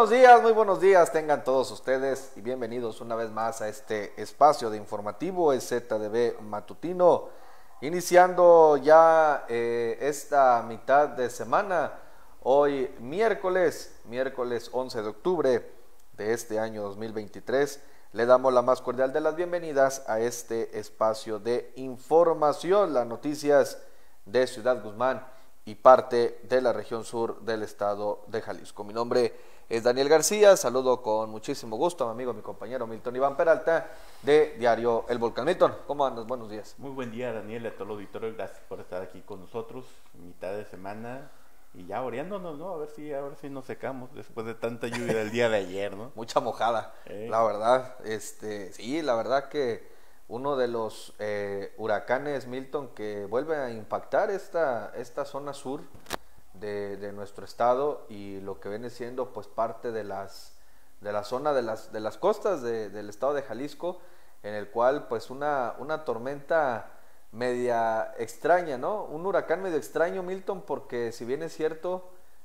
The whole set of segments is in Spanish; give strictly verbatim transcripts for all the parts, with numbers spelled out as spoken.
buenos días, muy buenos días tengan todos ustedes y bienvenidos una vez más a este espacio de informativo, el Z D B matutino, iniciando ya eh, esta mitad de semana, hoy miércoles, miércoles once de octubre de este año dos mil veintitrés, le damos la más cordial de las bienvenidas a este espacio de información, las noticias de Ciudad Guzmán y parte de la región sur del estado de Jalisco. Mi nombre es Daniel García, saludo con muchísimo gusto a mi amigo, mi compañero Milton Iván Peralta de Diario El Volcán. Milton, ¿cómo andas? Buenos días. Muy buen día, Daniel, a todo el auditorio, gracias por estar aquí con nosotros, mitad de semana y ya oreándonos, ¿no? A ver si ahora sí nos secamos después de tanta lluvia del día de ayer, ¿no? Mucha mojada, eh. la verdad, este, sí, la verdad que uno de los eh, huracanes, Milton, que vuelve a impactar esta, esta zona sur de, de nuestro estado y lo que viene siendo pues parte de las de la zona de las de las costas de, del estado de Jalisco, en el cual pues una, una tormenta media extraña, ¿no? Un huracán medio extraño, Milton, porque si bien es cierto,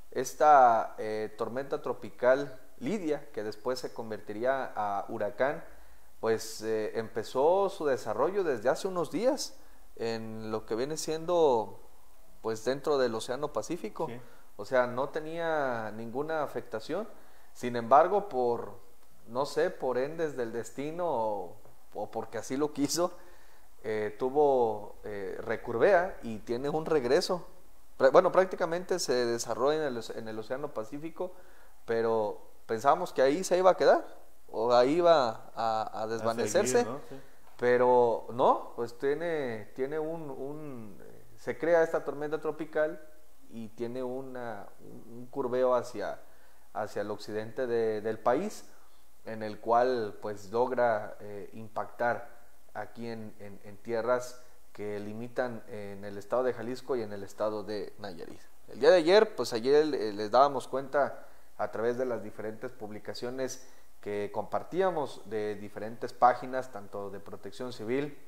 esta eh, tormenta tropical Lidia, que después se convertiría a huracán, pues eh, empezó su desarrollo desde hace unos días en lo que viene siendo pues dentro del Océano Pacífico, sí. O sea, no tenía ninguna afectación, sin embargo, por, no sé, por endes del destino o, o porque así lo quiso, eh, tuvo eh, recurvea y tiene un regreso, bueno, prácticamente se desarrolla en el, en el Océano Pacífico, pero pensábamos que ahí se iba a quedar, o ahí iba a, a desvanecerse, a seguir, ¿no? Sí. Pero no, pues tiene, tiene un, un, se crea esta tormenta tropical y tiene una, un curveo hacia, hacia el occidente de, del país, en el cual pues logra eh, impactar aquí en, en, en tierras que limitan en el estado de Jalisco y en el estado de Nayarit. El día de ayer, pues ayer les dábamos cuenta a través de las diferentes publicaciones que compartíamos de diferentes páginas, tanto de Protección Civil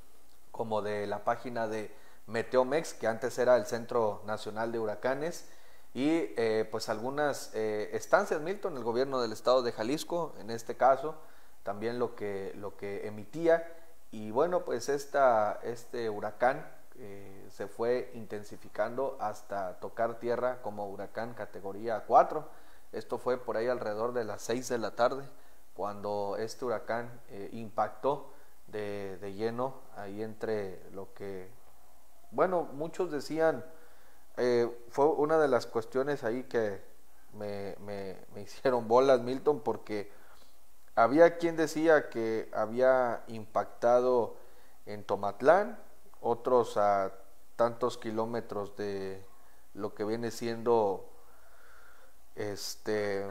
como de la página de Meteomex, que antes era el Centro Nacional de Huracanes, y eh, pues algunas eh, estancias, Milton, el gobierno del estado de Jalisco, en este caso, también lo que, lo que emitía, y bueno, pues esta, este huracán eh, se fue intensificando hasta tocar tierra como huracán categoría cuatro. Esto fue por ahí alrededor de las seis de la tarde, cuando este huracán eh, impactó de, de lleno ahí entre lo que, bueno, muchos decían, eh, fue una de las cuestiones ahí que me, me, me hicieron bolas, Milton, porque había quien decía que había impactado en Tomatlán, otros a tantos kilómetros de lo que viene siendo este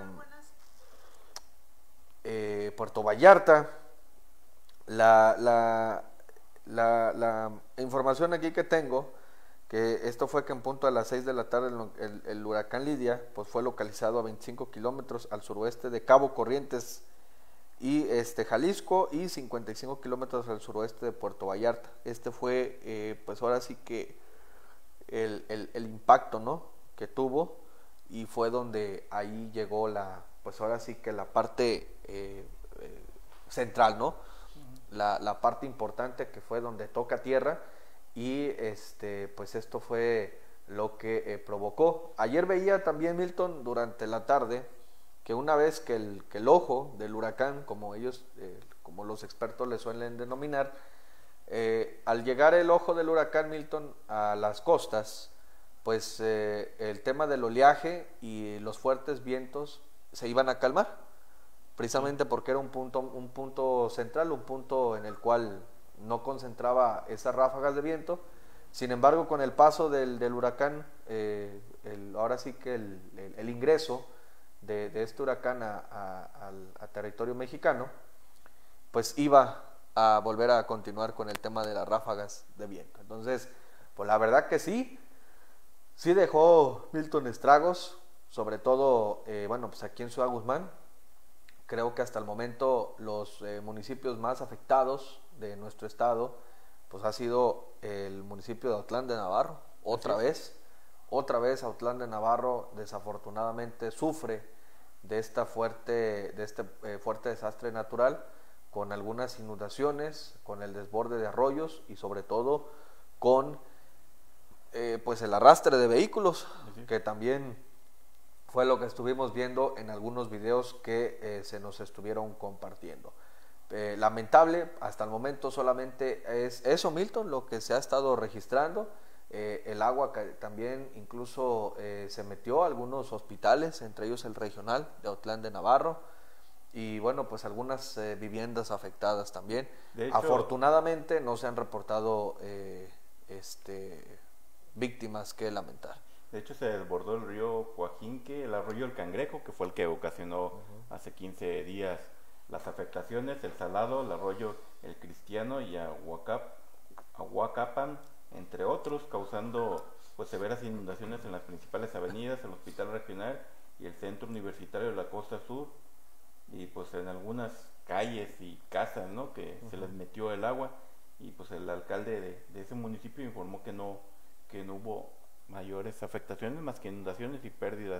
eh, Puerto Vallarta. La, la, la, la información aquí que tengo, que esto fue que en punto a las seis de la tarde el, el, el huracán Lidia pues fue localizado a veinticinco kilómetros al suroeste de Cabo Corrientes y este Jalisco, y cincuenta y cinco kilómetros al suroeste de Puerto Vallarta. Este fue eh, pues ahora sí que el, el, el impacto, ¿no?, que tuvo, y fue donde ahí llegó la, pues ahora sí que la parte eh, eh, central, ¿no? Uh-huh. La, la parte importante, que fue donde toca tierra, y este pues esto fue lo que eh, provocó. Ayer veía también, Milton, durante la tarde, que una vez que el, que el ojo del huracán, como ellos, eh, como los expertos le suelen denominar, eh, al llegar el ojo del huracán, Milton, a las costas, pues eh, el tema del oleaje y los fuertes vientos se iban a calmar, precisamente porque era un punto, un punto central, un punto en el cual no concentraba esas ráfagas de viento. Sin embargo, con el paso del, del huracán, eh, el, ahora sí que el, el, el ingreso de, de este huracán a, a, a, a territorio mexicano, pues iba a volver a continuar con el tema de las ráfagas de viento. Entonces, pues la verdad que sí, sí dejó, Milton, estragos, sobre todo, eh, bueno, pues aquí en Ciudad Guzmán. Creo que hasta el momento los eh, municipios más afectados de nuestro estado, pues ha sido el municipio de Autlán de Navarro, otra vez, otra vez Autlán de Navarro desafortunadamente sufre de, esta fuerte, de este eh, fuerte desastre natural, con algunas inundaciones, con el desborde de arroyos y sobre todo con eh, pues el arrastre de vehículos, uh-huh. que también fue lo que estuvimos viendo en algunos videos que eh, se nos estuvieron compartiendo. Eh, lamentable, hasta el momento solamente es eso, Milton, lo que se ha estado registrando. Eh, el agua que también incluso eh, se metió a algunos hospitales, entre ellos el regional de Autlán de Navarro, y bueno, pues algunas eh, viviendas afectadas también. De hecho, afortunadamente no se han reportado eh, este, víctimas que lamentar. De hecho, se desbordó el río Coajinque, el arroyo El Cangrejo, que fue el que ocasionó uh-huh. hace quince días las afectaciones, el Salado, el arroyo El Cristiano y Ahuacap, Ahuacapan, entre otros, causando pues severas inundaciones en las principales avenidas, el Hospital Regional y el Centro Universitario de la Costa Sur, y pues en algunas calles y casas, ¿no?, que uh-huh. se les metió el agua, y pues el alcalde de, de ese municipio informó que no, que no hubo mayores afectaciones más que inundaciones y pérdidas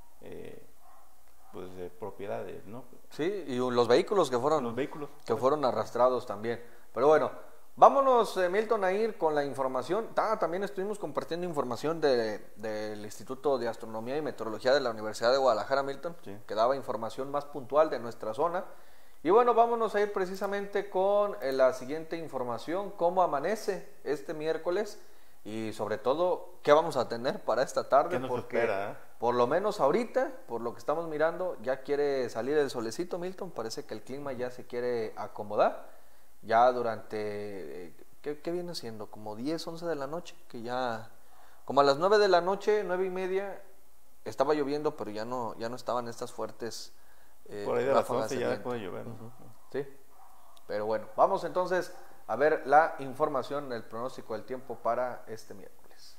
eh, pues de propiedades, ¿no? Sí, y los vehículos que fueron los vehículos que fueron arrastrados también. Pero bueno, vámonos, eh, Milton, a ir con la información. Ah, también estuvimos compartiendo información de, del Instituto de Astronomía y Meteorología de la Universidad de Guadalajara, Milton, sí. que daba información más puntual de nuestra zona. Y bueno, vámonos a ir precisamente con eh, la siguiente información: cómo amanece este miércoles y sobre todo qué vamos a tener para esta tarde. ¿Qué nos porque espera, eh? Por lo menos ahorita, por lo que estamos mirando, ya quiere salir el solecito, Milton. Parece que el clima ya se quiere acomodar. Ya durante, ¿qué, qué viene siendo? Como diez, once de la noche, que ya, como a las nueve de la noche, nueve y media, estaba lloviendo, pero ya no, ya no estaban estas fuertes eh, por ahí de las once ya puede llover. Uh-huh. Sí, pero bueno, vamos entonces a ver la información, el pronóstico del tiempo para este miércoles.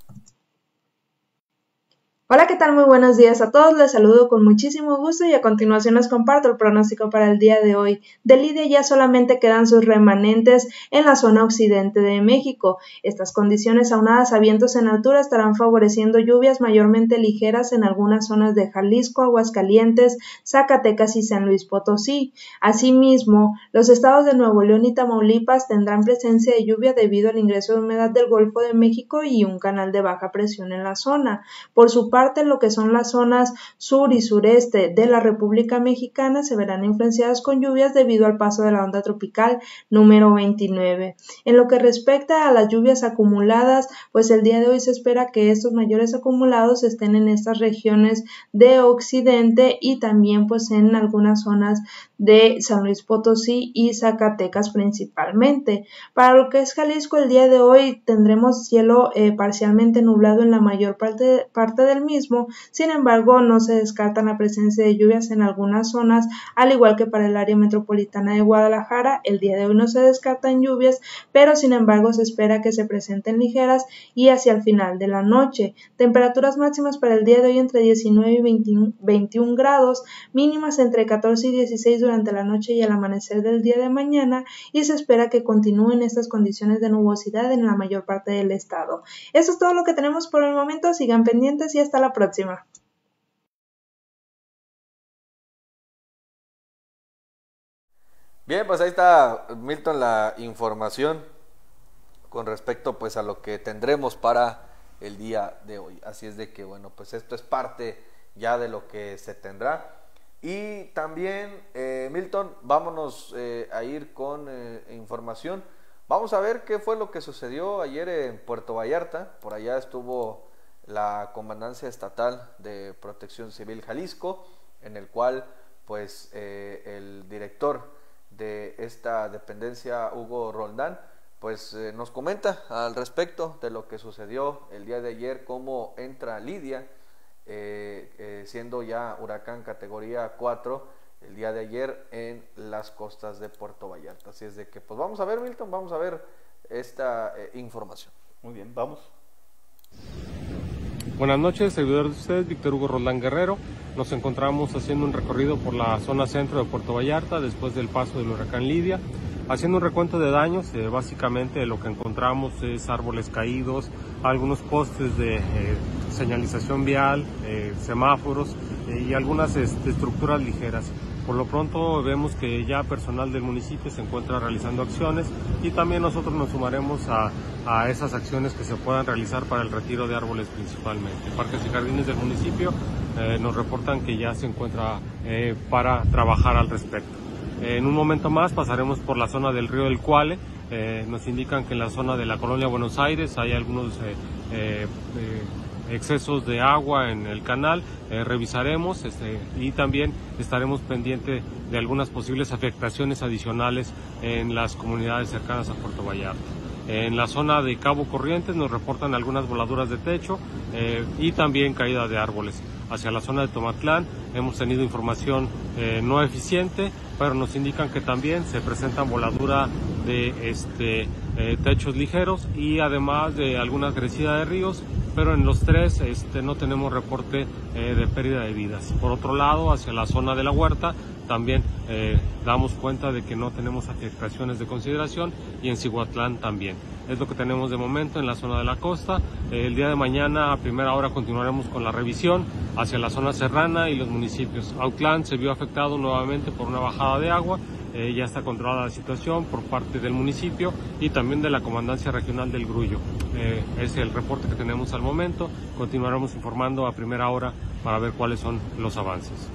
Hola, ¿qué tal? Muy buenos días a todos, les saludo con muchísimo gusto y a continuación les comparto el pronóstico para el día de hoy. De Lidia ya solamente quedan sus remanentes en la zona occidente de México. Estas condiciones aunadas a vientos en altura estarán favoreciendo lluvias mayormente ligeras en algunas zonas de Jalisco, Aguascalientes, Zacatecas y San Luis Potosí. Asimismo, los estados de Nuevo León y Tamaulipas tendrán presencia de lluvia debido al ingreso de humedad del Golfo de México y un canal de baja presión en la zona. Por su parte, lo que son las zonas sur y sureste de la República Mexicana se verán influenciadas con lluvias debido al paso de la onda tropical número veintinueve. En lo que respecta a las lluvias acumuladas, pues el día de hoy se espera que estos mayores acumulados estén en estas regiones de occidente y también pues en algunas zonas de San Luis Potosí y Zacatecas principalmente. Para lo que es Jalisco, el día de hoy tendremos cielo eh, parcialmente nublado en la mayor parte, parte del mismo. Sin embargo, no se descarta la presencia de lluvias en algunas zonas, al igual que para el área metropolitana de Guadalajara. El día de hoy no se descartan lluvias, pero sin embargo se espera que se presenten ligeras y hacia el final de la noche. Temperaturas máximas para el día de hoy entre diecinueve y veintiún grados, mínimas entre catorce y dieciséis durante la noche y el amanecer del día de mañana, y se espera que continúen estas condiciones de nubosidad en la mayor parte del estado. Eso es todo lo que tenemos por el momento. Sigan pendientes y hasta la próxima. Bien, pues ahí está, Milton, la información con respecto pues a lo que tendremos para el día de hoy. Así es de que bueno, pues esto es parte ya de lo que se tendrá. Y también, eh, Milton, vámonos eh, a ir con eh, información. Vamos a ver qué fue lo que sucedió ayer en Puerto Vallarta. Por allá estuvo la Comandancia Estatal de Protección Civil Jalisco, en el cual pues eh, el director de esta dependencia, Hugo Roldán, pues eh, nos comenta al respecto de lo que sucedió el día de ayer, cómo entra Lidia, eh, eh, siendo ya huracán categoría cuatro el día de ayer en las costas de Puerto Vallarta. Así es de que pues vamos a ver, Milton, vamos a ver esta eh, información. Muy bien, vamos. Buenas noches, servidor de ustedes, Víctor Hugo Roldán Guerrero. Nos encontramos haciendo un recorrido por la zona centro de Puerto Vallarta después del paso del huracán Lidia, haciendo un recuento de daños. Eh, básicamente lo que encontramos es árboles caídos, algunos postes de eh, señalización vial, eh, semáforos eh, y algunas este, estructuras ligeras. Por lo pronto vemos que ya personal del municipio se encuentra realizando acciones y también nosotros nos sumaremos a, a esas acciones que se puedan realizar para el retiro de árboles principalmente. Parques y Jardines del municipio eh, nos reportan que ya se encuentra eh, para trabajar al respecto. Eh, en un momento más pasaremos por la zona del río del Cuale. Eh, nos indican que en la zona de la colonia Buenos Aires hay algunos eh, eh, eh, excesos de agua en el canal, eh, revisaremos este, y también estaremos pendientes de algunas posibles afectaciones adicionales en las comunidades cercanas a Puerto Vallarta. En la zona de Cabo Corrientes nos reportan algunas voladuras de techo eh, y también caída de árboles. Hacia la zona de Tomatlán hemos tenido información eh, no eficiente, pero nos indican que también se presentan voladuras de este, eh, techos ligeros y además de alguna crecida de ríos, pero en los tres este, no tenemos reporte eh, de pérdida de vidas. Por otro lado, hacia la zona de la huerta también eh, damos cuenta de que no tenemos afectaciones de consideración y en Cihuatlán también. Es lo que tenemos de momento en la zona de la costa. Eh, el día de mañana a primera hora continuaremos con la revisión hacia la zona serrana y los municipios. Autlán se vio afectado nuevamente por una bajada de agua. Eh, ya está controlada la situación por parte del municipio y también de la Comandancia Regional del Grullo. Eh, es el reporte que tenemos al momento. Continuaremos informando a primera hora para ver cuáles son los avances.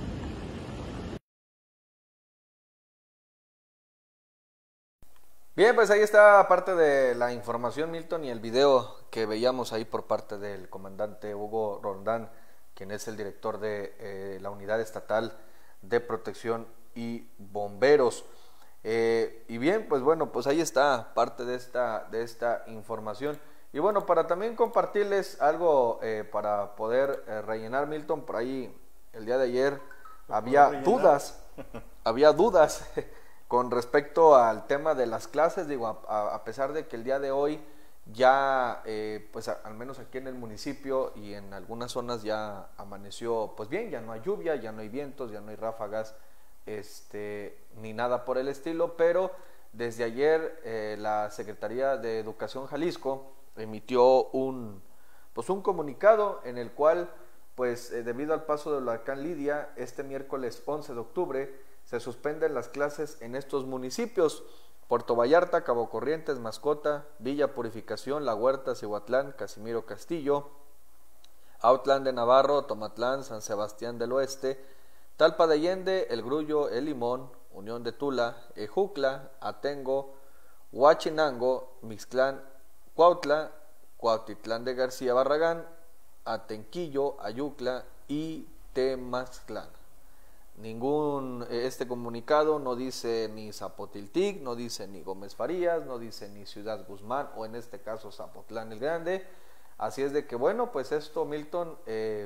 Bien, pues ahí está parte de la información, Milton, y el video que veíamos ahí por parte del comandante Hugo Roldán, quien es el director de eh, la Unidad Estatal de Protección y Bomberos. Eh, y bien, pues bueno, pues ahí está parte de esta, de esta información. Y bueno, para también compartirles algo eh, para poder eh, rellenar, Milton, por ahí el día de ayer había dudas, había dudas con respecto al tema de las clases. Digo, a, a pesar de que el día de hoy ya, eh, pues a, al menos aquí en el municipio y en algunas zonas ya amaneció pues bien, ya no hay lluvia, ya no hay vientos, ya no hay ráfagas, este, ni nada por el estilo, pero desde ayer eh, la Secretaría de Educación Jalisco emitió un, pues un comunicado en el cual, pues eh, debido al paso del huracán Lidia, este miércoles once de octubre, se suspenden las clases en estos municipios: Puerto Vallarta, Cabo Corrientes, Mascota, Villa Purificación, La Huerta, Cihuatlán, Casimiro Castillo, Autlán de Navarro, Tomatlán, San Sebastián del Oeste, Talpa de Allende, El Grullo, El Limón, Unión de Tula, Ejucla, Atengo, Huachinango, Mixtlán, Cuautla, Cuautitlán de García Barragán, Atenquillo, Ayucla y Temaxtlán. Ningún, este comunicado no dice ni Zapotiltic, no dice ni Gómez Farías, no dice ni Ciudad Guzmán, o en este caso Zapotlán el Grande. Así es de que bueno, pues esto, Milton, eh,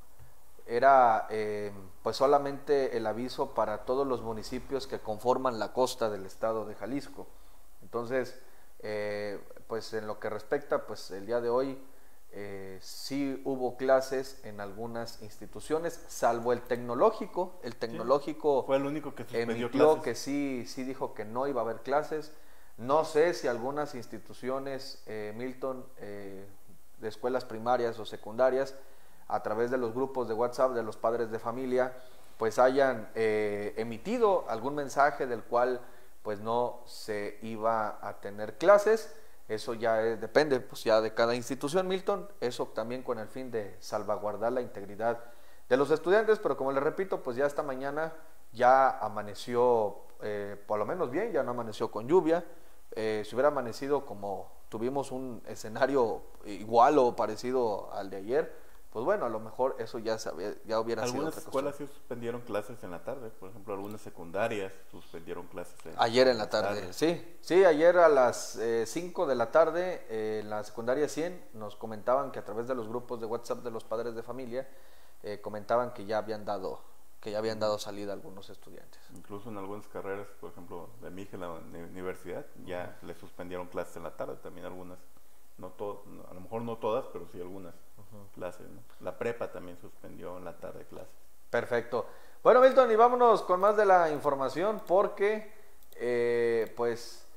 era eh, pues solamente el aviso para todos los municipios que conforman la costa del estado de Jalisco. Entonces, eh, pues en lo que respecta, pues el día de hoy Eh, sí hubo clases en algunas instituciones, salvo el tecnológico. El tecnológico sí, fue el único que suspendió emitió clases. que sí, sí dijo que no iba a haber clases. No sé si algunas instituciones, eh, Milton, eh, de escuelas primarias o secundarias, a través de los grupos de WhatsApp de los padres de familia, pues hayan eh, emitido algún mensaje del cual pues no se iba a tener clases. Eso ya es, depende pues ya de cada institución, Milton. Eso también con el fin de salvaguardar la integridad de los estudiantes, pero como les repito, pues ya esta mañana ya amaneció eh, por lo menos bien, ya no amaneció con lluvia. Eh, si hubiera amanecido como tuvimos un escenario igual o parecido al de ayer, pues bueno, a lo mejor eso ya, sabía, ya hubiera sido algunas otra escuelas sí suspendieron clases en la tarde, por ejemplo, algunas secundarias suspendieron clases en, ayer en la tarde, tarde. sí, sí, ayer a las eh, cinco de la tarde eh, en la secundaria cien nos comentaban que a través de los grupos de WhatsApp de los padres de familia eh, comentaban que ya habían dado que ya habían dado salida a algunos estudiantes. Incluso en algunas carreras, por ejemplo, de mi hija en la universidad, ya le suspendieron clases en la tarde, también algunas, no todo, no, a lo mejor no todas, pero sí algunas uh-huh. clases, ¿no? La prepa también suspendió en la tarde clases. Perfecto. Bueno, Milton, y vámonos con más de la información porque, eh, pues,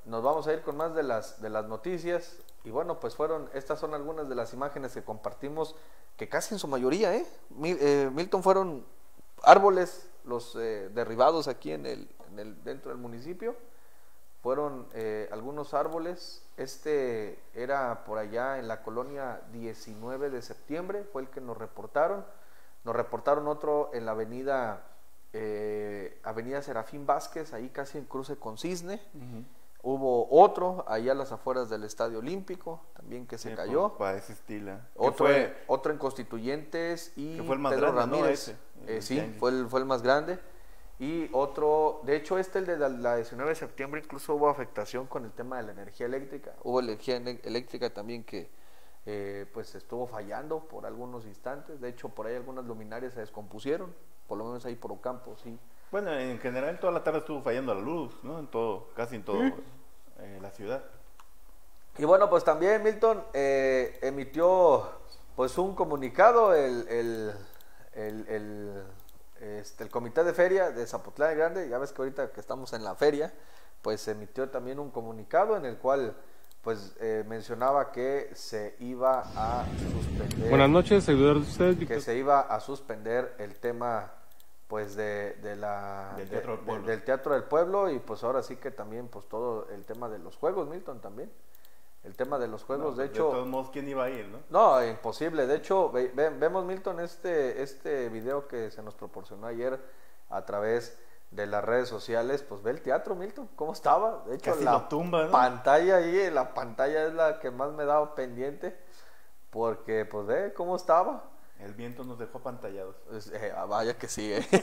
nos vamos a ir con más de las, de las noticias. Y bueno, pues fueron, estas son algunas de las imágenes que compartimos, que casi en su mayoría, ¿eh? Mil, eh Milton, fueron árboles los eh, derribados aquí en el, en el, dentro del municipio. Fueron eh, algunos árboles. Este era por allá en la colonia diecinueve de septiembre, fue el que nos reportaron. Nos reportaron otro en la avenida eh, avenida Serafín Vázquez, ahí casi en cruce con Cisne. Uh-huh. Hubo otro ahí a las afueras del Estadio Olímpico, también que se sí, cayó. Para ese estilo. Otro, fue, otro en Constituyentes y que fue el más Pedro grande, Ramírez. ¿no? Ese, eh, sí, fue el, fue el más grande. Y otro, de hecho este, el de la, la diecinueve de septiembre, incluso hubo afectación con el tema de la energía eléctrica. Hubo energía eléctrica también que eh, pues estuvo fallando por algunos instantes. De hecho, por ahí algunas luminarias se descompusieron, por lo menos ahí por Ocampo, sí. Bueno, en general toda la tarde estuvo fallando la luz, ¿no? En todo, casi en todo ¿Mm? eh, la ciudad. Y bueno, pues también Milton eh, emitió pues un comunicado el, el, el, el, este, el comité de feria de Zapotlán el Grande. Ya ves que ahorita que estamos en la feria, pues emitió también un comunicado en el cual pues eh, mencionaba que se iba a suspender. Buenas noches, seguidores de ustedes, Víctor. Que se iba a suspender el tema pues de, de la del teatro, de, de, del teatro del pueblo, y pues ahora sí que también pues todo el tema de los juegos, Milton, también el tema de los juegos. No, de hecho, de todos modos, ¿quién iba a ir, no? No, imposible. De hecho, ve, ve, vemos, Milton, este este video que se nos proporcionó ayer a través de las redes sociales. Pues ve el teatro, Milton, cómo estaba. De hecho, casi la lo tumba, ¿no? pantalla ahí, la pantalla es la que más me daba pendiente, porque pues ve cómo estaba. El viento nos dejó apantallados. Eh, vaya que sí, eh.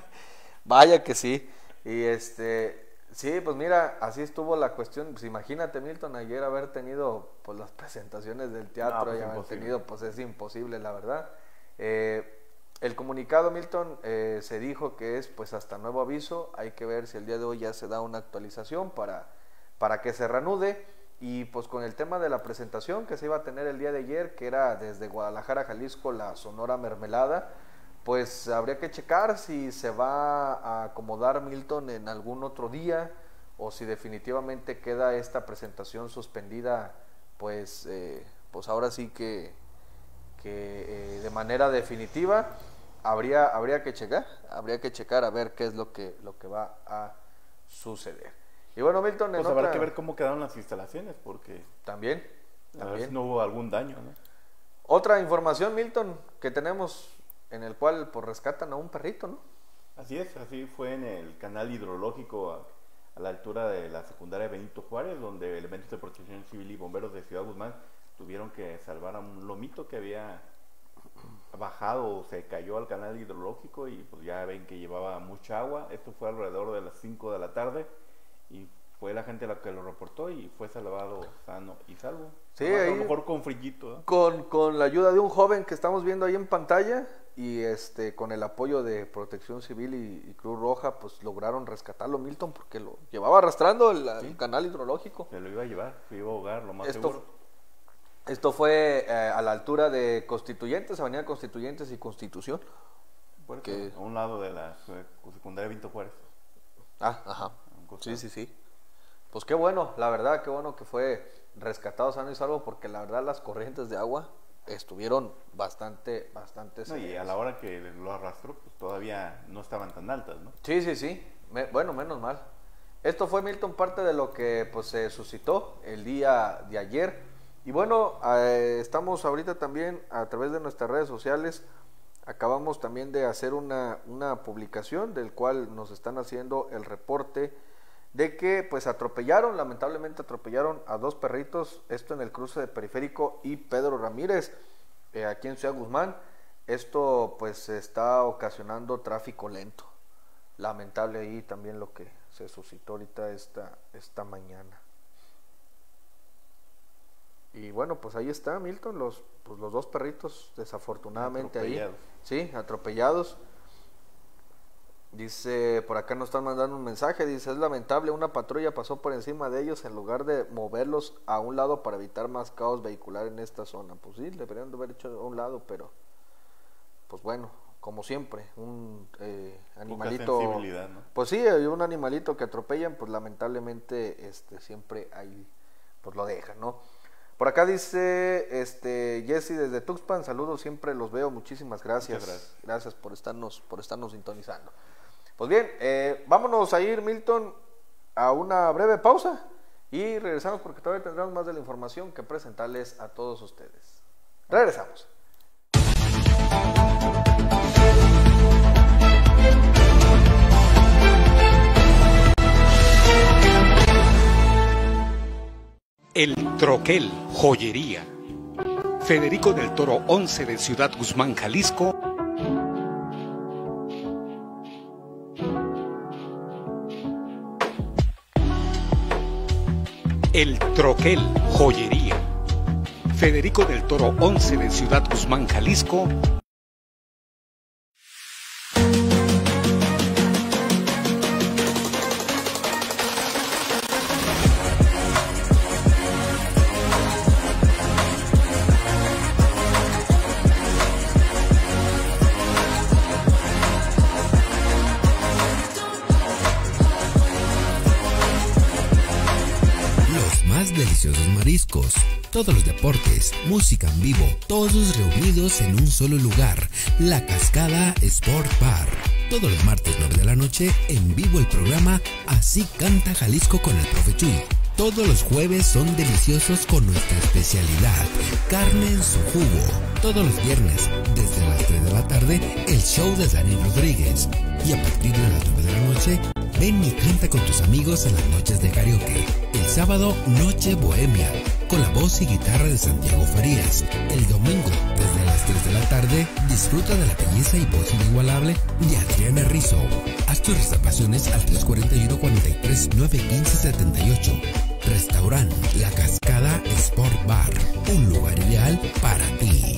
Vaya que sí. Y este, sí, pues mira, así estuvo la cuestión. Pues imagínate, Milton, ayer haber tenido pues las presentaciones del teatro, no, pues y haber tenido, pues es imposible, la verdad. Eh, el comunicado, Milton, eh, se dijo que es pues hasta nuevo aviso. Hay que ver si el día de hoy ya se da una actualización para, para que se reanude. Y pues con el tema de la presentación que se iba a tener el día de ayer, que era desde Guadalajara, Jalisco, la Sonora Mermelada, pues habría que checar si se va a acomodar, Milton, en algún otro día, o si definitivamente queda esta presentación suspendida, pues, eh, pues ahora sí que, que eh, de manera definitiva. Habría, habría que checar, habría que checar a ver qué es lo que, lo que va a suceder. Y bueno, Milton, pues en habrá otra... que ver cómo quedaron las instalaciones, porque también, a también. ver si no hubo algún daño, ¿no? Otra información, Milton, que tenemos, en el cual pues rescatan a un perrito, ¿no? Así es, así fue en el canal hidrológico a, a la altura de la secundaria Benito Juárez, donde elementos de protección civil y bomberos de Ciudad Guzmán tuvieron que salvar a un lomito que había bajado, se cayó al canal hidrológico, y pues ya ven que llevaba mucha agua. Esto fue alrededor de las cinco de la tarde. Y fue la gente la que lo reportó y fue salvado sano y salvo. Sí, a, ahí, a lo mejor con frillito, ¿eh? Con, con la ayuda de un joven que estamos viendo ahí en pantalla, y este con el apoyo de Protección Civil y, y Cruz Roja, pues lograron rescatarlo, Milton, porque lo llevaba arrastrando el, sí. el canal hidrológico. Se lo iba a llevar, se iba a ahogar, lo más esto, seguro. Esto fue eh, a la altura de Constituyentes, Avenida Constituyentes y Constitución. Bueno, que... a un lado de la secundaria Benito Juárez. Ah, ajá. Sí, sí, sí. Pues qué bueno, la verdad, qué bueno que fue rescatado sano y salvo, porque la verdad las corrientes de agua estuvieron bastante, bastante no, y a la hora que lo arrastró, pues todavía no estaban tan altas, ¿no? Sí, sí, sí. Me, bueno, menos mal. Esto fue, Milton, parte de lo que pues se suscitó el día de ayer. Y bueno, eh, estamos ahorita también a través de nuestras redes sociales. Acabamos también de hacer una, una publicación del cual nos están haciendo el reporte de que pues atropellaron, lamentablemente atropellaron a dos perritos, esto en el cruce de Periférico y Pedro Ramírez, eh, aquí en Ciudad Guzmán. Esto pues está ocasionando tráfico lento, lamentable ahí también lo que se suscitó ahorita esta, esta mañana. Y bueno, pues ahí está, Milton, los, pues los dos perritos desafortunadamente ahí, sí, atropellados. Dice, por acá nos están mandando un mensaje, dice, es lamentable, una patrulla pasó por encima de ellos en lugar de moverlos a un lado para evitar más caos vehicular en esta zona. Pues sí, deberían de haber hecho a un lado, pero pues bueno, como siempre, un eh, animalito, poca sensibilidad, ¿no? Pues sí, un animalito que atropellan, pues lamentablemente este siempre ahí pues lo dejan, ¿no? Por acá dice este Jesse desde Tuxpan, saludos, siempre los veo, muchísimas gracias. Muchas gracias. Gracias por estarnos por estarnos sintonizando. Pues bien, eh, vámonos a ir, Milton, a una breve pausa y regresamos porque todavía tendremos más de la información que presentarles a todos ustedes. Regresamos. El Troquel, joyería. Federico del Toro once de Ciudad Guzmán, Jalisco. El Troquel, joyería. Federico del Toro once de Ciudad Guzmán, Jalisco. Deliciosos mariscos, todos los deportes, música en vivo, todos reunidos en un solo lugar, La Cascada Sport Bar. Todos los martes nueve de la noche, en vivo el programa Así Canta Jalisco con el Profe Chuy. Todos los jueves son deliciosos con nuestra especialidad, carne en su jugo. Todos los viernes, desde las tres de la tarde, el show de Dani Rodríguez. Y a partir de las nueve de la noche, ven y canta con tus amigos en las noches de karaoke. El sábado, Noche Bohemia, con la voz y guitarra de Santiago Farías. El domingo, desde las tres de la tarde, disfruta de la belleza y voz inigualable de Adriana Rizzo. Haz tus reservaciones al tres cuatro uno, cuatro tres, nueve uno cinco, siete ocho. Restaurante La Cascada Sport Bar, un lugar ideal para ti.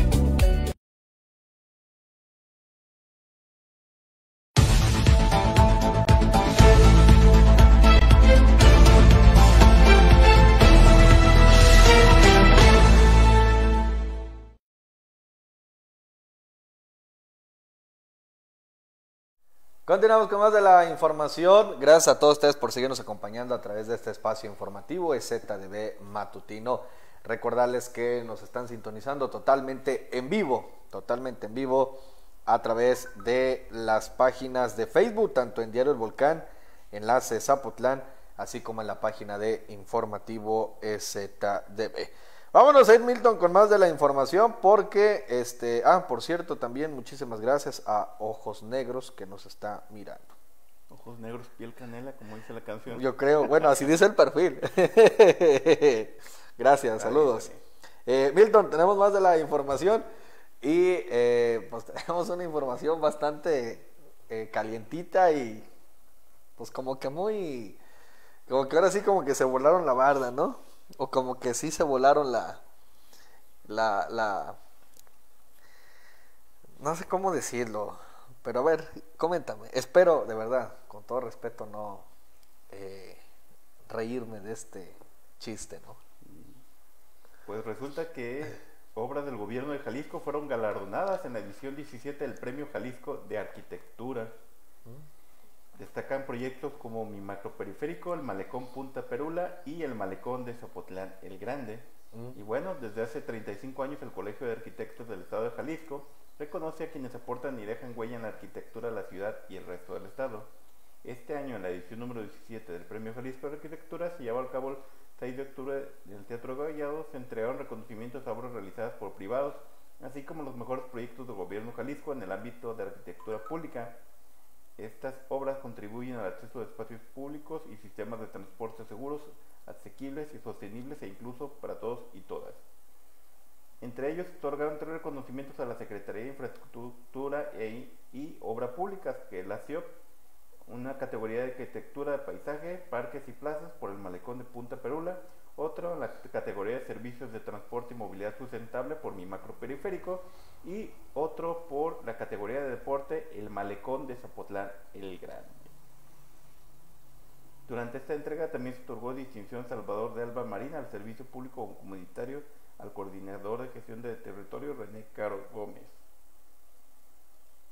Continuamos con más de la información. Gracias a todos ustedes por seguirnos acompañando a través de este espacio informativo, es Z D B Matutino. Recordarles que nos están sintonizando totalmente en vivo, totalmente en vivo a través de las páginas de Facebook, tanto en Diario El Volcán, Enlace Zapotlán, así como en la página de Informativo Z D B. Vámonos a ir, Milton, con más de la información porque, este, ah, por cierto, también muchísimas gracias a Ojos Negros que nos está mirando. Ojos negros, piel canela, como dice la canción. Yo creo, bueno, así dice el perfil. Gracias, saludos. Eh, Milton, tenemos más de la información y eh, pues tenemos una información bastante eh, calientita y pues como que muy, como que ahora sí como que se volaron la barda, ¿no? O como que sí se volaron la, la, la, no sé cómo decirlo, pero a ver, coméntame. Espero, de verdad, con todo respeto, no eh, reírme de este chiste, ¿no? Pues resulta que obras del gobierno de Jalisco fueron galardonadas en la edición diecisiete del Premio Jalisco de Arquitectura. ¿Mm? Destacan proyectos como Mi Macroperiférico, el Malecón Punta Perula y el Malecón de Zapotlán el Grande. Mm. Y bueno, desde hace treinta y cinco años el Colegio de Arquitectos del Estado de Jalisco reconoce a quienes aportan y dejan huella en la arquitectura de la ciudad y el resto del estado. Este año, en la edición número diecisiete del Premio Jalisco de Arquitectura, se llevó a cabo el seis de octubre en el Teatro Gollado. Se entregaron reconocimientos a obras realizadas por privados, así como los mejores proyectos del gobierno Jalisco en el ámbito de arquitectura pública. Estas obras contribuyen al acceso a espacios públicos y sistemas de transporte seguros, asequibles y sostenibles e incluso para todos y todas. Entre ellos, otorgaron tres reconocimientos a la Secretaría de Infraestructura e, y Obra Públicas, que es la C I O P, una categoría de arquitectura de paisaje, parques y plazas por el Malecón de Punta Perula, otro la categoría de servicios de transporte y movilidad sustentable por Mi Macroperiférico y otro por la categoría de deporte, el Malecón de Zapotlán el Grande. Durante esta entrega también se otorgó distinción Salvador de Alba Marina al Servicio Público Comunitario al Coordinador de Gestión de Territorio René Caro Gómez.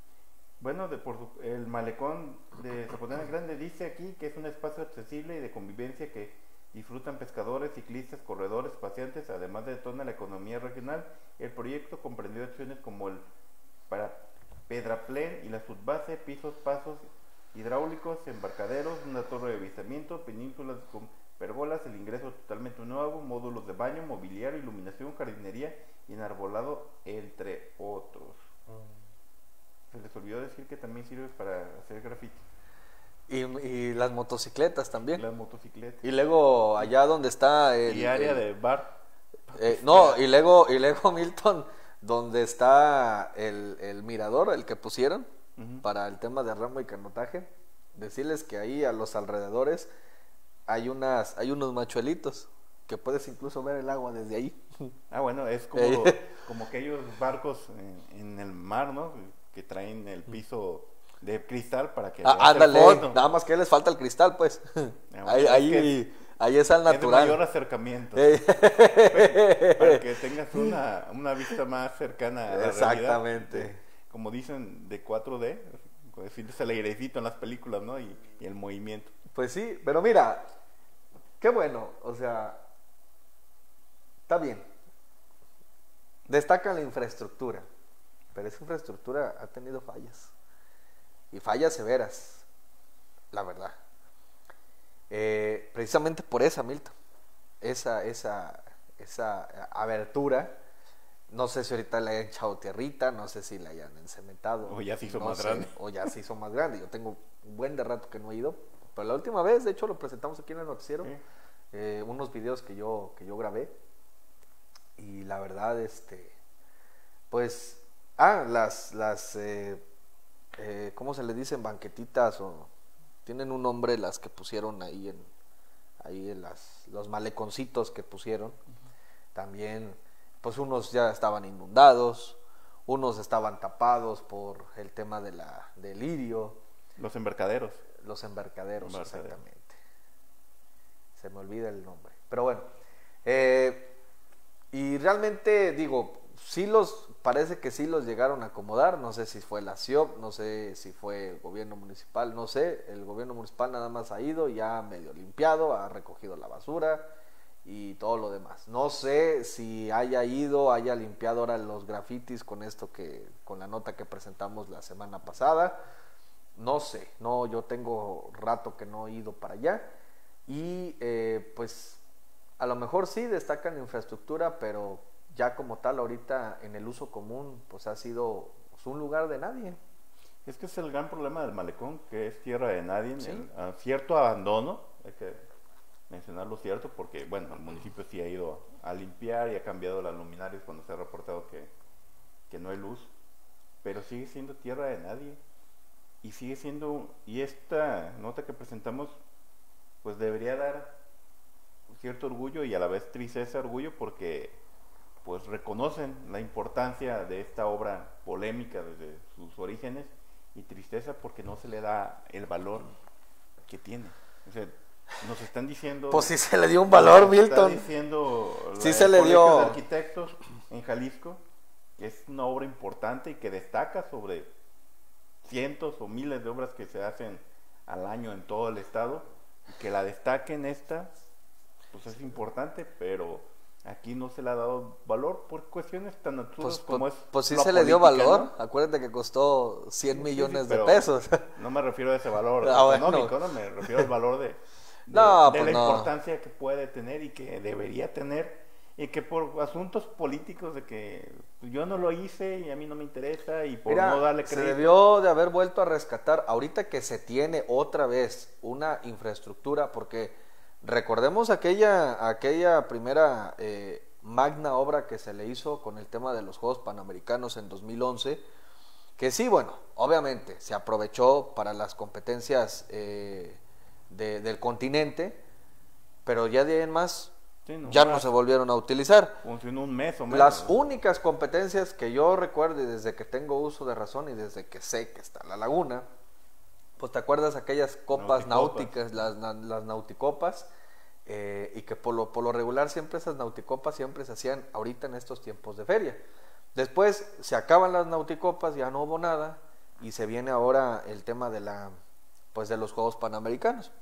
Bueno, de por su- el malecón de Zapotlán el Grande dice aquí que es un espacio accesible y de convivencia que disfrutan pescadores, ciclistas, corredores, paseantes, además de toda la economía regional. El proyecto comprendió acciones como el para pedraplén y la subbase, pisos, pasos hidráulicos, embarcaderos, una torre de avistamiento, penínsulas con pérgolas, el ingreso totalmente nuevo, módulos de baño, mobiliario, iluminación, jardinería y enarbolado, entre otros. Se les olvidó decir que también sirve para hacer graffiti. Y, y las motocicletas también. Las motocicletas. Y luego allá donde está el... Y área el- de bar. eh, no, y luego, y luego Milton, donde está el, el mirador, el que pusieron Ujú. para el tema de remo y canotaje, decirles que ahí a los alrededores hay unas, hay unos machuelitos que puedes incluso ver el agua desde ahí. Ah, bueno, es como, Eh. como aquellos barcos en, en el mar, ¿no? Que traen el piso de cristal para que Ah, veas el ándale, fondo. nada más que les falta el cristal, pues. bueno, ahí, es ahí, que ahí es al Es de natural. mayor acercamiento. Eh, Para que tengas una, una vista más cercana a la Exactamente. realidad. De- como dicen, de cuatro D, como decirles el airecito en las películas, ¿no? Y, y el movimiento. Pues sí, pero mira, qué bueno, o sea, está bien. Destaca la infraestructura, pero esa infraestructura ha tenido fallas, y fallas severas, la verdad. Eh, precisamente por esa, Milton, esa, esa, esa abertura, no sé si ahorita le hayan echado tierrita, no sé si la hayan encementado. O ya se hizo no más sé, grande. O ya se hizo más grande. Yo tengo un buen de rato que no he ido, pero la última vez, de hecho, lo presentamos aquí en el noticiero, Sí. eh, unos videos que yo, que yo grabé, y la verdad, este, pues, ah, las, las, eh, eh, ¿cómo se le dicen? Banquetitas, o tienen un nombre las que pusieron ahí en, ahí en las, los maleconcitos que pusieron, también, pues unos ya estaban inundados, unos estaban tapados por el tema de la, del lirio, Los embarcaderos. los embarcaderos, Embarcaderos. exactamente. Se me olvida el nombre. Pero bueno, eh, y realmente digo, sí los, parece que sí los llegaron a acomodar, no sé si fue la C I O P, no sé si fue gobierno municipal, no sé, el gobierno municipal nada más ha ido, ya medio limpiado, ha recogido la basura y todo lo demás. No sé si haya ido, haya limpiado ahora los grafitis con esto que, con la nota que presentamos la semana pasada. No sé, no, yo tengo rato que no he ido para allá y eh, pues a lo mejor sí destacan infraestructura, pero ya como tal ahorita en el uso común pues ha sido pues, un lugar de nadie. Es que es el gran problema del malecón, que es tierra de nadie, Sí. el, a cierto abandono, hay que mencionarlo cierto, porque bueno, el municipio sí ha ido a limpiar y ha cambiado las luminarias cuando se ha reportado que, que no hay luz, pero sigue siendo tierra de nadie, y sigue siendo, y esta nota que presentamos, pues debería dar cierto orgullo y a la vez tristeza, orgullo, porque pues reconocen la importancia de esta obra polémica desde sus orígenes, y tristeza porque no se le da el valor que tiene. O sea, nos están diciendo, Pues sí se le dio un valor, nos está Milton. diciendo Sí la- se el le Colegio dio. de Arquitectos en Jalisco, que es una obra importante y que destaca sobre cientos o miles de obras que se hacen al año en todo el estado, y que la destaquen esta, pues es importante, pero aquí no se le ha dado valor por cuestiones tan absurdas Pues, como pues, es pues sí la se le dio política, valor. ¿no? Acuérdate que costó cien Sí, millones sí, de pero pesos. No me refiero a ese valor Ah, bueno. económico, ¿no? Me refiero al valor de, de, No, de pues la no. importancia que puede tener y que debería tener, y que por asuntos políticos de que yo no lo hice y a mí no me interesa, y por Mira, no darle se crédito. debió de haber vuelto a rescatar ahorita que se tiene otra vez una infraestructura, porque recordemos aquella, aquella primera eh, magna obra que se le hizo con el tema de los Juegos Panamericanos en dos mil once, que sí, bueno, obviamente se aprovechó para las competencias eh, de, del continente, pero ya de ahí en más Sí, no, ya más no se volvieron a utilizar. funcionó un mes o menos. Las únicas competencias que yo recuerdo y desde que tengo uso de razón y desde que sé que está la laguna, pues te acuerdas aquellas copas Nauticopas. náuticas, las, na- las nauticopas, eh, y que por lo, por lo regular siempre esas nauticopas siempre se hacían ahorita en estos tiempos de feria. Después se acaban las nauticopas, ya no hubo nada, y se viene ahora el tema de la pues de los Juegos Panamericanos.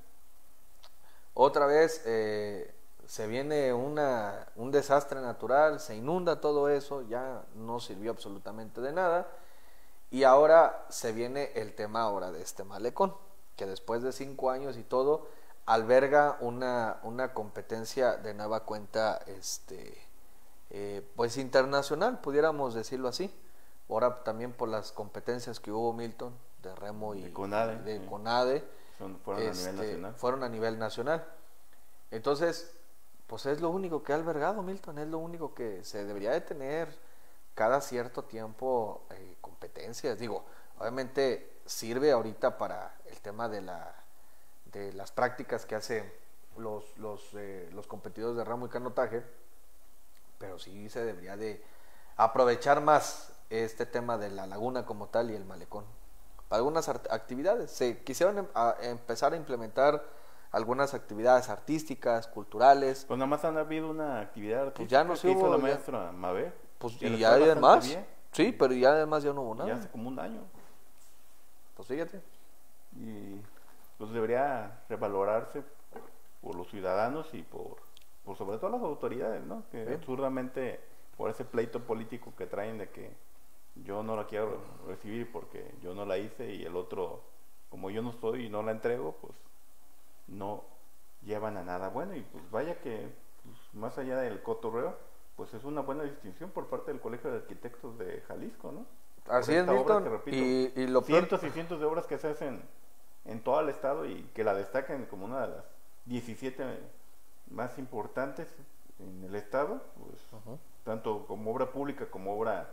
Otra vez eh, se viene una, un desastre natural, se inunda todo eso, ya no sirvió absolutamente de nada, y ahora se viene el tema ahora de este malecón, que después de cinco años y todo, alberga una, una competencia de nueva cuenta, este, eh, pues internacional, pudiéramos decirlo así. Ahora también por las competencias que hubo, Milton, de remo y de CONADE, de sí. CONADE Son, fueron, este, a nivel nacional. fueron a nivel nacional. Entonces, pues es lo único que ha albergado, Milton, es lo único que se debería de tener cada cierto tiempo, eh, competencias. Digo, obviamente sirve ahorita para el tema de la de las prácticas que hacen los los, eh, los competidores de remo y canotaje, pero sí se debería de aprovechar más este tema de la laguna como tal y el malecón para algunas actividades. Se quisieron em a empezar a implementar algunas actividades artísticas, culturales. Pues nada más han habido una actividad artística pues ya no que se hizo hubo, la ya, maestra Mabé. Pues y ya además, bien. sí, pero ya además ya no hubo nada. Ya hace como un año. Pues fíjate. Y pues debería revalorarse por los ciudadanos y por, por sobre todo las autoridades, ¿no? Que sí. absurdamente por ese pleito político que traen de que yo no la quiero recibir porque yo no la hice y el otro, como yo no estoy y no la entrego, pues no llevan a nada bueno. Y pues vaya que pues, más allá del cotorreo, pues es una buena distinción por parte del Colegio de Arquitectos de Jalisco, ¿no? Así es, Milton, que, repito, y, y lo cientos peor... y cientos de obras que se hacen en todo el estado y que la destaquen como una de las diecisiete más importantes en el estado, pues, uh-huh. tanto como obra pública como obra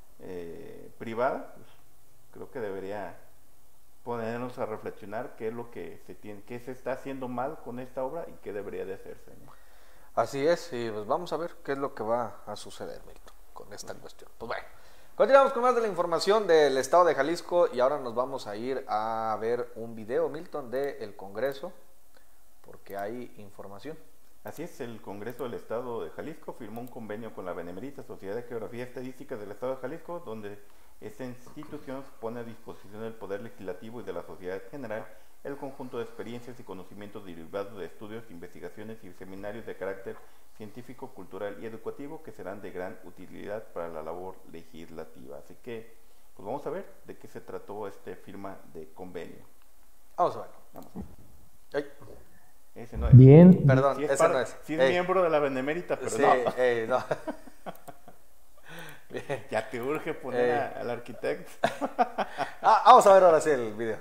eh, privada, pues, creo que debería ponernos a reflexionar qué es lo que se tiene, qué se está haciendo mal con esta obra y qué debería de hacerse, ¿no? Así es, y pues vamos a ver qué es lo que va a suceder, Milton, con esta uh-huh. cuestión. Pues bueno, continuamos con más de la información del estado de Jalisco y ahora nos vamos a ir a ver un video, Milton, del Congreso, porque hay información. Así es, el Congreso del Estado de Jalisco firmó un convenio con la Benemérita Sociedad de Geografía y Estadística del Estado de Jalisco, donde esta institución pone a disposición del Poder Legislativo y de la sociedad en general el conjunto de experiencias y conocimientos derivados de estudios, investigaciones y seminarios de carácter científico, cultural y educativo que serán de gran utilidad para la labor legislativa. Así que, pues vamos a ver de qué se trató esta firma de convenio. Vamos a ver. Vamos. Ay. Ese no es. Bien. Perdón, sí es ese par, no es. Sí es ey. miembro de la Benemérita, pero sí, no. Ey, no. Ya te urge poner a, al arquitecto. ah, vamos a ver ahora sí el video.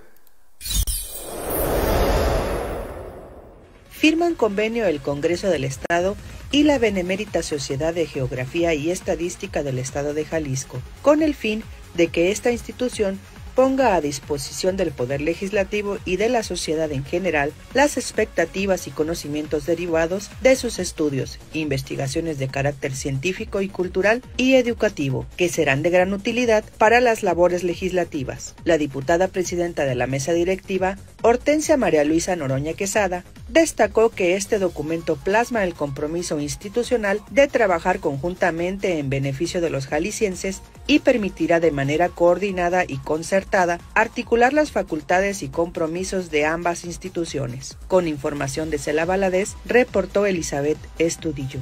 Firman convenio el Congreso del Estado y la Benemérita Sociedad de Geografía y Estadística del Estado de Jalisco, con el fin de que esta institución ponga a disposición del Poder Legislativo y de la sociedad en general las expectativas y conocimientos derivados de sus estudios, investigaciones de carácter científico y cultural y educativo, que serán de gran utilidad para las labores legislativas. La diputada presidenta de la mesa directiva, Hortensia María Luisa Noroña Quesada, destacó que este documento plasma el compromiso institucional de trabajar conjuntamente en beneficio de los jaliscienses y permitirá de manera coordinada y concertada articular las facultades y compromisos de ambas instituciones. Con información de Cela Valadez, reportó Elizabeth Estudillo.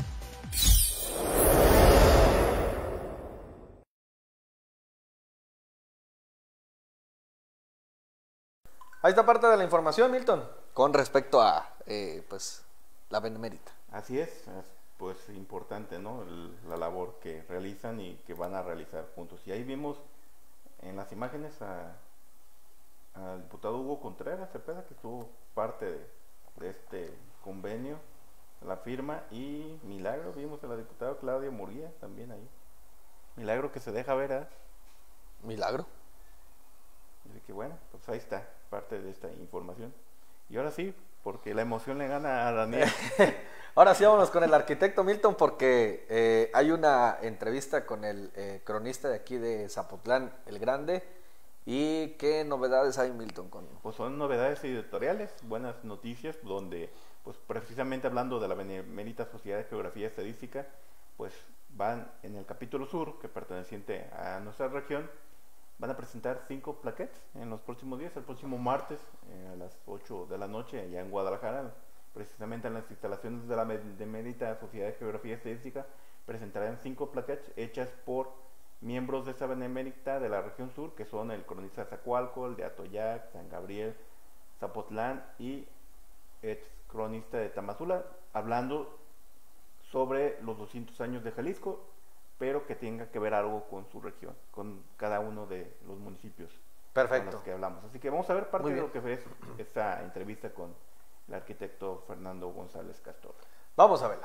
Ahí está parte de la información, Milton, con respecto a eh, pues la Benemérita. Así es, es pues importante, ¿no? El, la labor que realizan y que van a realizar juntos. Y ahí vimos en las imágenes a al diputado Hugo Contreras Cepeda, que estuvo parte de, de este convenio, la firma, y Milagro, vimos a la diputada Claudia Murguía también ahí. Milagro que se deja ver, ¿eh? Milagro. Así que bueno, pues ahí está parte de esta información. Y ahora sí, porque la emoción le gana a Daniel. Ahora sí, vámonos con el arquitecto Milton, porque eh, hay una entrevista con el eh, cronista de aquí de Zapotlán el Grande. ¿Y qué novedades hay, Milton? Con... Pues son novedades editoriales, buenas noticias, donde pues precisamente hablando de la Benemérita Sociedad de Geografía y Estadística, pues van en el capítulo sur, que perteneciente a nuestra región, van a presentar cinco plaquettes en los próximos días. El próximo martes eh, a las ocho de la noche allá en Guadalajara, precisamente en las instalaciones de la Benemérita Sociedad de Geografía y Estadística, presentarán cinco plaquettes hechas por miembros de esa Benemérita de la región sur, que son el cronista de Zacualco, el de Atoyac, San Gabriel, Zapotlán y ex cronista de Tamazula, hablando sobre los doscientos años de Jalisco, pero que tenga que ver algo con su región, con cada uno de los municipios. Perfecto. Con los que hablamos. Así que vamos a ver parte Muy de bien. lo que fue esta entrevista con el arquitecto Fernando González Castor. Vamos a verla.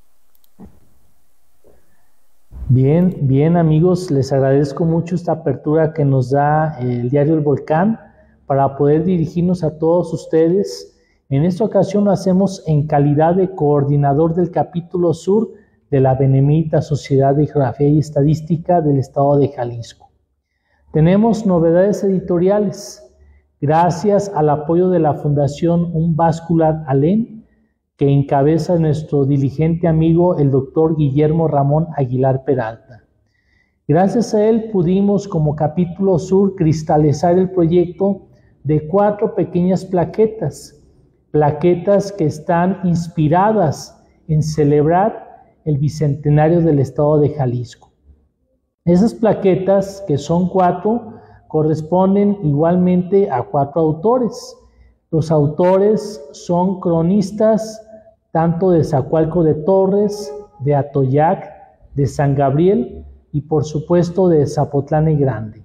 Bien, bien amigos, les agradezco mucho esta apertura que nos da el diario El Volcán para poder dirigirnos a todos ustedes. En esta ocasión lo hacemos en calidad de coordinador del capítulo sur de la Benemérita Sociedad de Geografía y Estadística del Estado de Jalisco. Tenemos novedades editoriales, gracias al apoyo de la Fundación Un Vascular Alén, que encabeza nuestro diligente amigo el doctor Guillermo Ramón Aguilar Peralta. Gracias a él pudimos como capítulo sur cristalizar el proyecto de cuatro pequeñas plaquetas, plaquetas que están inspiradas en celebrar el bicentenario del Estado de Jalisco. Esas plaquetas, que son cuatro, corresponden igualmente a cuatro autores. Los autores son cronistas tanto de Zacualco de Torres, de Atoyac, de San Gabriel y por supuesto de Zapotlán el Grande.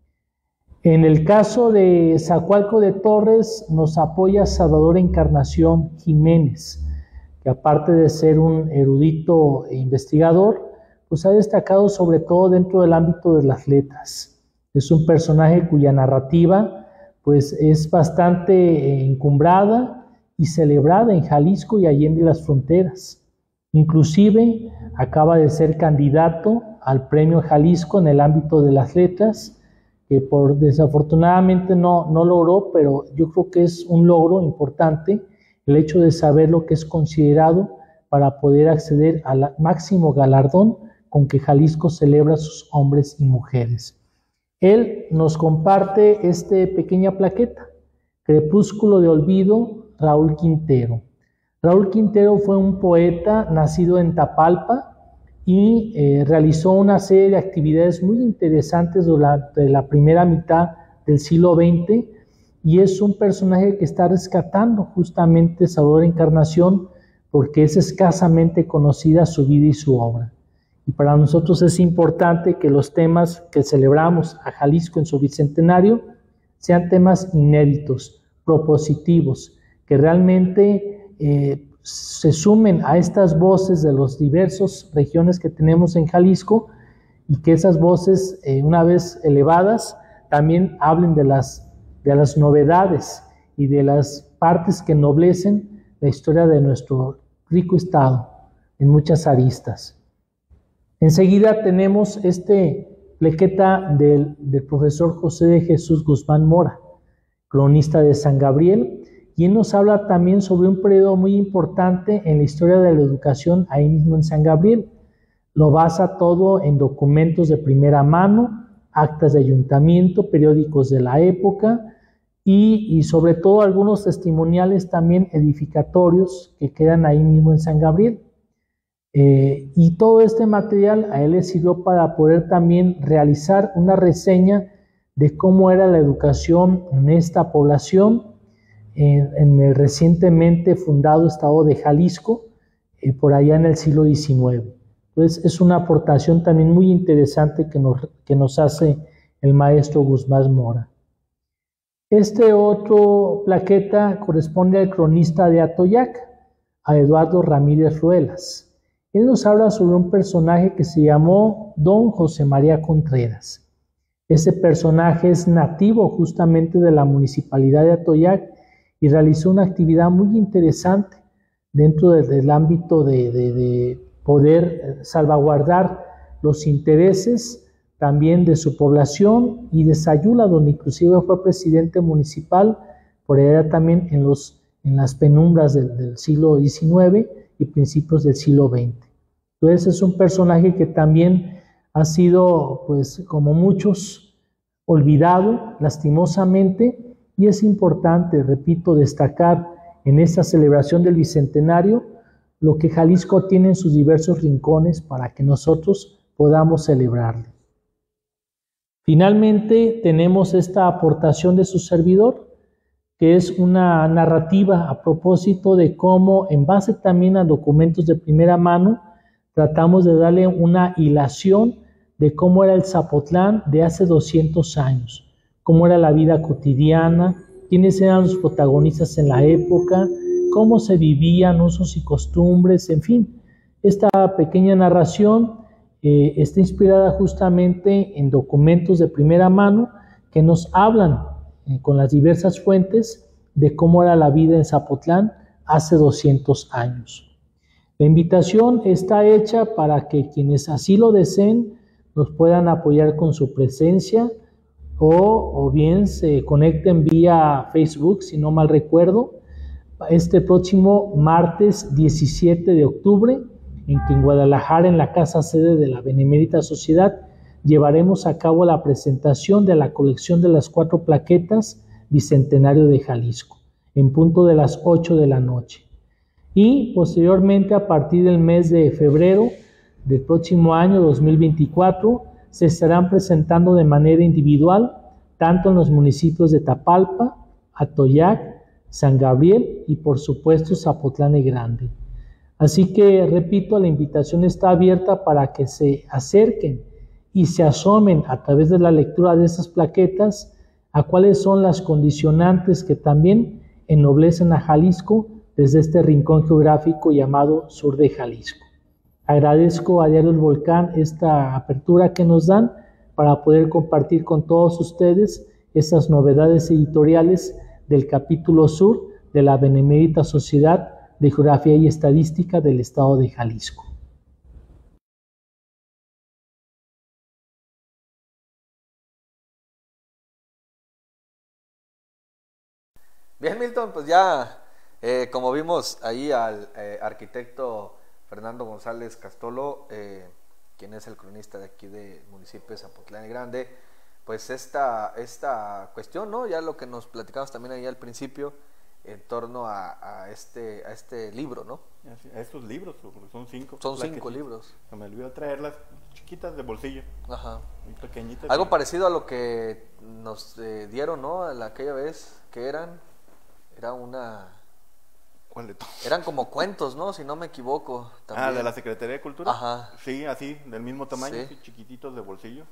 En el caso de Zacualco de Torres nos apoya Salvador Encarnación Jiménez, que aparte de ser un erudito e investigador, pues ha destacado sobre todo dentro del ámbito de las letras. Es un personaje cuya narrativa pues es bastante encumbrada y celebrada en Jalisco y allende las fronteras. Inclusive acaba de ser candidato al Premio Jalisco en el ámbito de las letras, que por desafortunadamente no, no logró, pero yo creo que es un logro importante el hecho de saber lo que es considerado para poder acceder al máximo galardón con que Jalisco celebra a sus hombres y mujeres. Él nos comparte esta pequeña plaqueta, Crepúsculo de Olvido, Raúl Quintero. Raúl Quintero fue un poeta nacido en Tapalpa y eh, realizó una serie de actividades muy interesantes durante la primera mitad del siglo veinte, y es un personaje que está rescatando justamente Salvador Encarnación porque es escasamente conocida su vida y su obra. Y para nosotros es importante que los temas que celebramos a Jalisco en su bicentenario sean temas inéditos, propositivos, que realmente eh, se sumen a estas voces de las diversas regiones que tenemos en Jalisco, y que esas voces, eh, una vez elevadas, también hablen de las, de las novedades y de las partes que ennoblecen la historia de nuestro rico estado en muchas aristas. Enseguida tenemos este plaqueta del, del profesor José de Jesús Guzmán Mora, cronista de San Gabriel, y él nos habla también sobre un periodo muy importante en la historia de la educación ahí mismo en San Gabriel. Lo basa todo en documentos de primera mano, actas de ayuntamiento, periódicos de la época y, y sobre todo algunos testimoniales también edificatorios que quedan ahí mismo en San Gabriel. Eh, y todo este material a él le sirvió para poder también realizar una reseña de cómo era la educación en esta población, en, en el recientemente fundado estado de Jalisco, eh, por allá en el siglo diecinueve. Entonces es una aportación también muy interesante que nos, que nos hace el maestro Guzmán Mora. Este otro plaqueta corresponde al cronista de Atoyac, a Eduardo Ramírez Ruelas. Él nos habla sobre un personaje que se llamó Don José María Contreras. Ese personaje es nativo justamente de la municipalidad de Atoyac y realizó una actividad muy interesante dentro de, del ámbito de, de, de poder salvaguardar los intereses también de su población y de Sayula, donde inclusive fue presidente municipal por allá también en, los, en las penumbras del, del siglo diecinueve y principios del siglo veinte. Entonces es un personaje que también ha sido, pues como muchos, olvidado lastimosamente, y es importante, repito, destacar en esta celebración del Bicentenario lo que Jalisco tiene en sus diversos rincones para que nosotros podamos celebrarle. Finalmente, tenemos esta aportación de su servidor, que es una narrativa a propósito de cómo, en base también a documentos de primera mano, tratamos de darle una hilación de cómo era el Zapotlán de hace doscientos años, cómo era la vida cotidiana, quiénes eran los protagonistas en la época, cómo se vivían usos y costumbres, en fin. Esta pequeña narración eh, está inspirada justamente en documentos de primera mano que nos hablan eh, con las diversas fuentes de cómo era la vida en Zapotlán hace doscientos años. La invitación está hecha para que quienes así lo deseen nos puedan apoyar con su presencia o, o bien se conecten vía Facebook, si no mal recuerdo, este próximo martes diecisiete de octubre, en que en Guadalajara, en la casa sede de la Benemérita Sociedad, llevaremos a cabo la presentación de la colección de las cuatro plaquetas Bicentenario de Jalisco, en punto de las ocho de la noche. Y posteriormente, a partir del mes de febrero del próximo año dos mil veinticuatro, se estarán presentando de manera individual, tanto en los municipios de Tapalpa, Atoyac, San Gabriel y por supuesto Zapotlán el Grande. Así que, repito, la invitación está abierta para que se acerquen y se asomen a través de la lectura de estas plaquetas a cuáles son las condicionantes que también ennoblecen a Jalisco desde este rincón geográfico llamado sur de Jalisco. Agradezco a Diario El Volcán esta apertura que nos dan para poder compartir con todos ustedes estas novedades editoriales del capítulo sur de la Benemérita Sociedad de Geografía y Estadística del Estado de Jalisco. Bien, Milton, pues ya, eh, como vimos ahí al eh, arquitecto Fernando González Castolo, eh, quien es el cronista de aquí del municipio de Zapotlán el Grande, pues esta, esta cuestión, ¿no? Ya lo que nos platicamos también ahí al principio, en torno a, a, este, a este libro, ¿no? A estos libros, son cinco. Son cinco libros. Se me olvidó traerlas chiquitas de bolsillo. Ajá. Muy pequeñitas. Algo parecido a lo que nos eh, dieron, ¿no? A la, aquella vez que eran, era una... ¿Cuál de todos? Eran como cuentos, ¿no? Si no me equivoco. También. Ah, de la Secretaría de Cultura. Ajá. Sí, así, del mismo tamaño, Sí. así, chiquititos de bolsillo.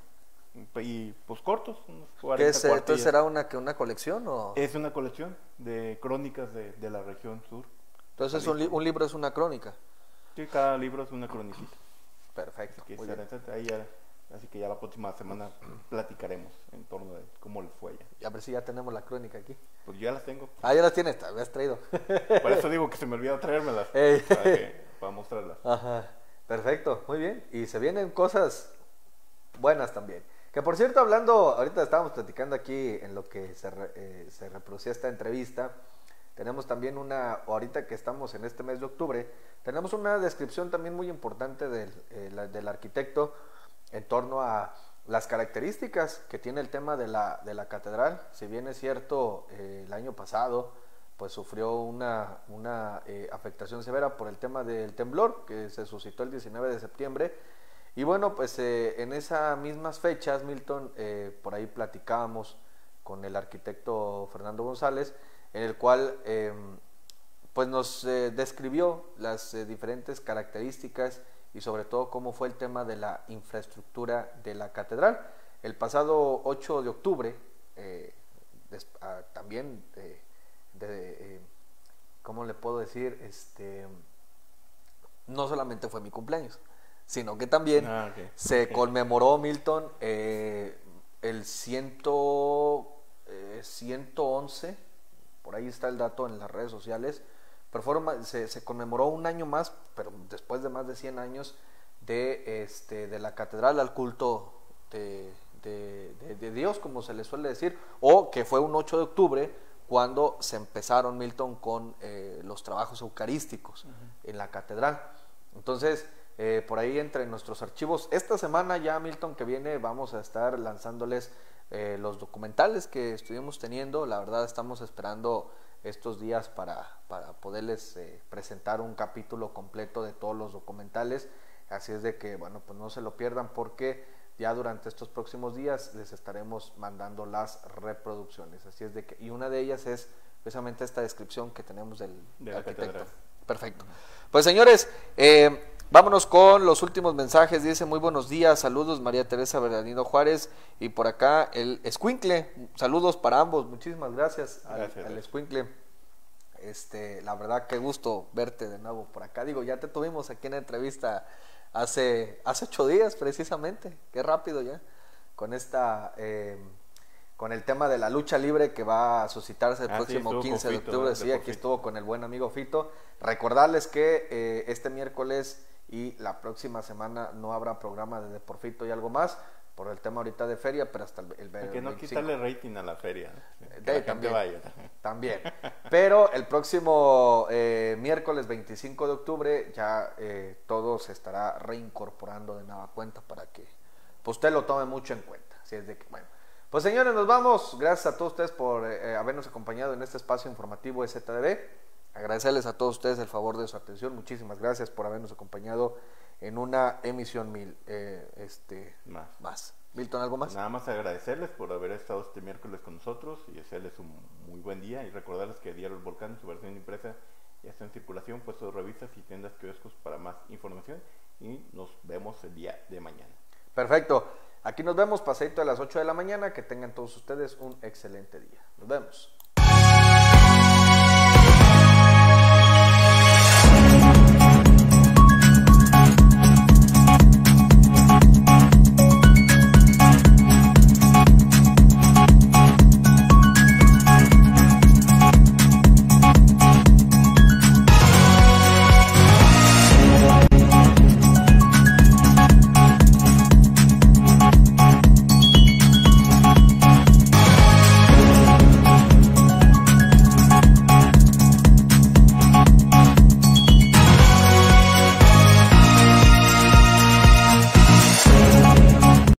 Y pues cortos, unos ¿Qué cuarenta es, entonces cuartillas. será una, que una colección o...? Es una colección de crónicas de, de la región sur. Entonces un, li un libro es una crónica. Sí, cada libro es una cronicita. Perfecto. Así que, muy será, bien. ahí ya, así que ya la próxima semana platicaremos en torno de cómo les fue allá. A ver si ya tenemos la crónica aquí. Pues ya las tengo. Ah, ya las tienes, te habías traído. Por eso digo que se me olvidó traérmelas. Ey. Para, que, para mostrarlas. Ajá. Perfecto, muy bien. Y se vienen cosas buenas también. Que por cierto, hablando, ahorita estábamos platicando aquí en lo que se, re, eh, se reproducía esta entrevista, tenemos también una, ahorita que estamos en este mes de octubre, tenemos una descripción también muy importante del, eh, la, del arquitecto en torno a las características que tiene el tema de la, de la catedral. Si bien es cierto, eh, el año pasado pues sufrió una, una eh, afectación severa por el tema del temblor que se suscitó el diecinueve de septiembre. Y bueno, pues eh, en esas mismas fechas, Milton, eh, por ahí platicábamos con el arquitecto Fernando González, en el cual eh, pues nos eh, describió las eh, diferentes características y sobre todo cómo fue el tema de la infraestructura de la catedral. El pasado ocho de octubre, eh, des, ah, también, eh, de, eh, ¿cómo le puedo decir? Este, no solamente fue mi cumpleaños, sino que también ah, okay. se okay. conmemoró, Milton, eh, el ciento, eh, ciento once, por ahí está el dato en las redes sociales, pero fueron, se, se conmemoró un año más, pero después de más de cien años, de, este, de la catedral al culto de, de, de, de Dios, como se le suele decir, o que fue un ocho de octubre, cuando se empezaron, Milton, con eh, los trabajos eucarísticos uh-huh. en la catedral. Entonces, Eh, por ahí entre nuestros archivos, esta semana ya, Milton, que viene, vamos a estar lanzándoles eh, los documentales que estuvimos teniendo. La verdad estamos esperando estos días para, para poderles eh, presentar un capítulo completo de todos los documentales, así es de que, bueno, pues no se lo pierdan, porque ya durante estos próximos días les estaremos mandando las reproducciones, así es de que, y una de ellas es precisamente esta descripción que tenemos del de arquitecto. Perfecto. Pues señores, eh, vámonos con los últimos mensajes. Dice: muy buenos días, saludos María Teresa Bernardino Juárez, y por acá el Escuincle, saludos para ambos, muchísimas gracias, gracias al, al Escuincle. Este, la verdad que gusto verte de nuevo por acá. Digo, ya te tuvimos aquí en la entrevista hace, hace ocho días precisamente, qué rápido ya, con esta... Eh, con el tema de la lucha libre que va a suscitarse el ah, próximo sí, quince de octubre. Sí, aquí estuvo con el buen amigo Fito. Recordarles que eh, este miércoles y la próxima semana no habrá programa de Deporfito y algo más por el tema ahorita de feria, pero hasta el, el, el que no veinticinco. Quitarle rating a la feria, ¿no? Que la también, vaya. También. Pero el próximo eh, miércoles veinticinco de octubre ya eh, todo se estará reincorporando de nueva cuenta para que pues, usted lo tome mucho en cuenta. Así es de que, bueno. Pues señores, nos vamos. Gracias a todos ustedes por eh, habernos acompañado en este espacio informativo de Z D B. Agradecerles a todos ustedes el favor de su atención. Muchísimas gracias por habernos acompañado en una emisión mil. Eh, este, más. más. Milton, ¿algo más? Nada más agradecerles por haber estado este miércoles con nosotros y desearles un muy buen día, y recordarles que Diario El Volcán, su versión impresa, ya está en circulación, puestos de revistas y tiendas kioscos para más información, y nos vemos el día de mañana. Perfecto. Aquí nos vemos pasadito a las ocho de la mañana. Que tengan todos ustedes un excelente día. Nos vemos.